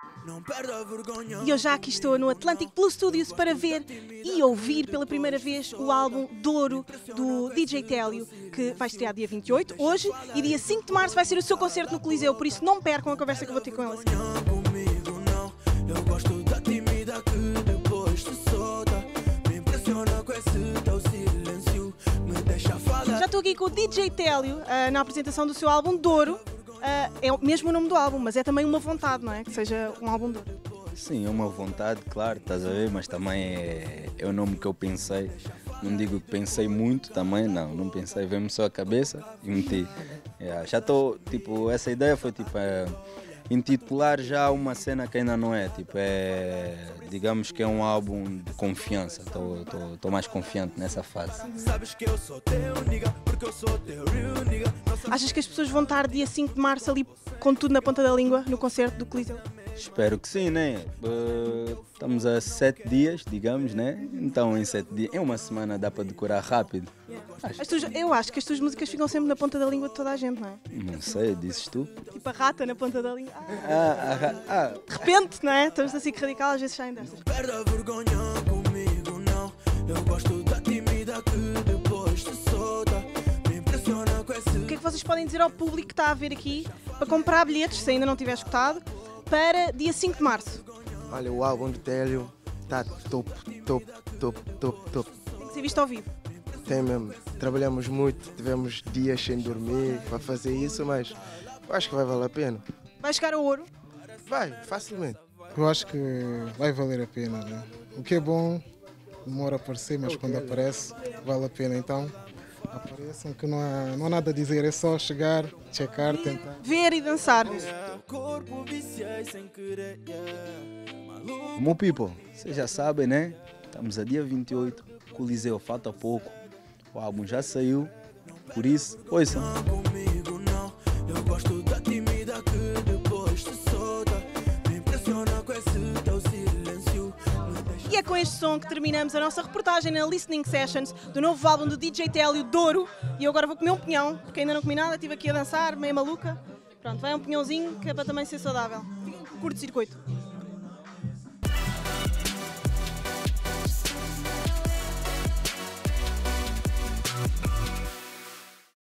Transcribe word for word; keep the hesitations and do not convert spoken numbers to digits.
E eu já aqui estou no Atlantic Blue Studios para ver e ouvir pela primeira vez o álbum Douro do D J Télio, que vai estrear dia vinte e oito, hoje, e dia cinco de março vai ser o seu concerto no Coliseu, por isso não percam a conversa que eu vou ter com ele. Já estou aqui com o D J Télio uh, na apresentação do seu álbum Douro. Uh, é mesmo o nome do álbum, mas é também uma vontade, não é? Que seja um álbum Douro. Sim, é uma vontade, claro, estás a ver, mas também é, é o nome que eu pensei. Não digo que pensei muito também, não, não pensei, veio-me só a cabeça e meti. Yeah, já estou, tipo, essa ideia foi tipo é, intitular já uma cena que ainda não é, tipo, é, digamos que é um álbum de confiança, estou mais confiante nessa fase. Achas que as pessoas vão estar dia cinco de março ali com tudo na ponta da língua no concerto do Coliseu? Espero que sim, né? Uh, estamos a sete dias, digamos, né? Então em sete dias, em uma semana dá para decorar rápido. Yeah. As tuas, eu acho que as tuas músicas ficam sempre na ponta da língua de toda a gente, não é? Não sei, dizes tu? Tipo a rata na ponta da língua. Ah, ah, ah, ah. De repente, não é? Estamos assim que radical, às vezes saem destas. Perde a vergonha comigo, não. Eu gosto da tímida que depois se solta. Me impressiona com esse... O que é que vocês podem dizer ao público que está a ver aqui para comprar bilhetes, se ainda não tiver escutado, para dia cinco de março? Olha, o álbum do Télio está top, top, top, top, top. Tem que ser visto ao vivo. Tem mesmo. Trabalhamos muito, tivemos dias sem dormir para fazer isso, mas eu acho que vai valer a pena. Vai chegar ao ouro? Vai, facilmente. Eu acho que vai valer a pena, né? O que é bom demora a aparecer, mas quando aparece vale a pena. Então apareçam que não há, não há nada a dizer, é só chegar, checar, tentar. Ver e dançar. Meu people, vocês já sabem, né? Estamos a dia vinte e oito, Coliseu, falta pouco. O álbum já saiu, por isso, ouçam. Eu gosto da tímida que depois se solta. Me impressiona com esse teu silêncio. E é com este som que terminamos a nossa reportagem na Listening Sessions do novo álbum do D J Télio, Douro. E eu agora vou comer um pinhão, porque ainda não comi nada, estive aqui a dançar, meio maluca. Pronto, vai um pinhãozinho que é para também ser saudável. Curto-circuito.